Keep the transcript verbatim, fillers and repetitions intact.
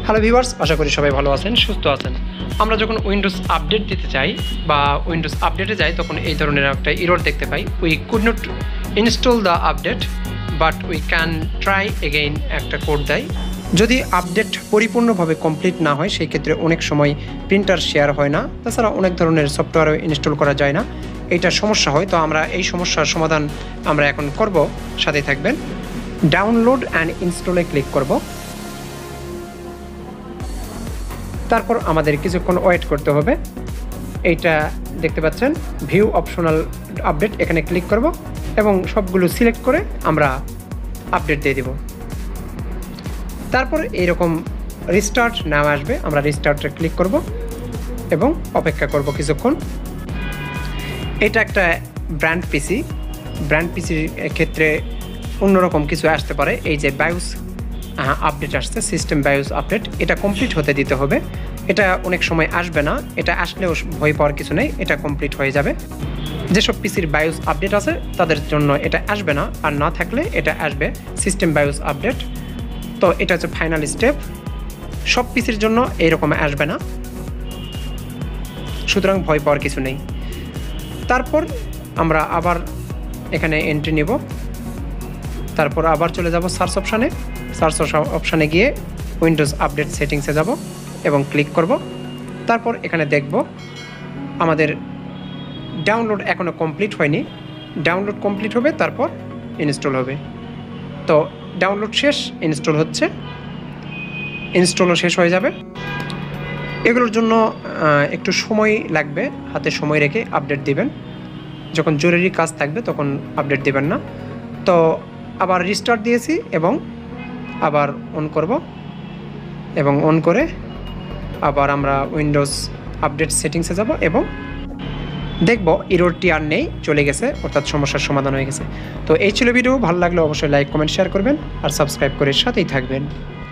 Hello viewers, আশা করি সবাই ভালো আছেন, সুস্থ আছেন। আমরা যখন উইন্ডোজ আপডেট দিতে চাই বা উইন্ডোজ আপডেটে যাই তখন এই ধরনের একটা এরর দেখতে পাই। We could not install the update but we can try again একটা কোড দেয়। যদি আপডেট পরিপূর্ণভাবে কমপ্লিট না হয় সেই ক্ষেত্রে অনেক সময় প্রিন্টার শেয়ার হয় না, তাছাড়া অনেক ধরনের সফটওয়্যারও ইনস্টল করা যায় না, এইটা সমস্যা হয়। তো আমরা এই সমস্যার সমাধান আমরা এখন করব, সাথে থাকবেন। ডাউনলোড অ্যান্ড ইনস্টলে ক্লিক করব। তারপর আমাদের কিছুক্ষণ ওয়েট করতে হবে। এইটা দেখতে পাচ্ছেন ভিউ অপশনাল আপডেট, এখানে ক্লিক করব এবং সবগুলো সিলেক্ট করে আমরা আপডেট দিয়ে দেব। তারপর এইরকম রিস্টার্ট নাম আসবে, আমরা রিস্টার্টে ক্লিক করব এবং অপেক্ষা করব কিছুক্ষণ। এটা একটা ব্র্যান্ড পিসি, ব্র্যান্ড পিসির ক্ষেত্রে অন্যরকম কিছু আসতে পারে। এই যে বায়োস আপডেট আসছে, সিস্টেম বায়োস আপডেট, এটা কমপ্লিট হতে দিতে হবে। এটা অনেক সময় আসবে না, এটা আসলেও ভয় পাওয়ার কিছু নেই, এটা কমপ্লিট হয়ে যাবে। যেসব পিসির বায়োস আপডেট আছে তাদের জন্য এটা আসবে না, আর না থাকলে এটা আসবে সিস্টেম বায়োস আপডেট। তো এটা হচ্ছে ফাইনাল স্টেপ, সব পিসির জন্য এইরকম আসবে না, সুতরাং ভয় পাওয়ার কিছু নেই। তারপর আমরা আবার এখানে এন্ট্রি নেব, তারপর আবার চলে যাব সার্চ অপশানে। সার্চ অপশানে গিয়ে উইন্ডোজ আপডেট সেটিংসে যাব এবং ক্লিক করব। তারপর এখানে দেখব আমাদের ডাউনলোড এখনও কমপ্লিট হয়নি, ডাউনলোড কমপ্লিট হবে তারপর ইনস্টল হবে। তো ডাউনলোড শেষ, ইনস্টল হচ্ছে, ইনস্টলও শেষ হয়ে যাবে। এগুলোর জন্য একটু সময় লাগবে, হাতে সময় রেখে আপডেট দিবেন। যখন জরুরি কাজ থাকবে তখন আপডেট দিবেন না। তো আবার রিস্টার্ট দিয়েছি এবং আবার অন করব এবং অন করে আবার আমরা উইন্ডোজ আপডেট সেটিংসে যাব এবং দেখব এররটি আর নেই, চলে গেছে, অর্থাৎ সমস্যার সমাধান হয়ে গেছে। তো এই ছিল ভিডিও, ভালো লাগলে অবশ্যই লাইক কমেন্ট শেয়ার করবেন আর সাবস্ক্রাইব করে সাথেই থাকবেন।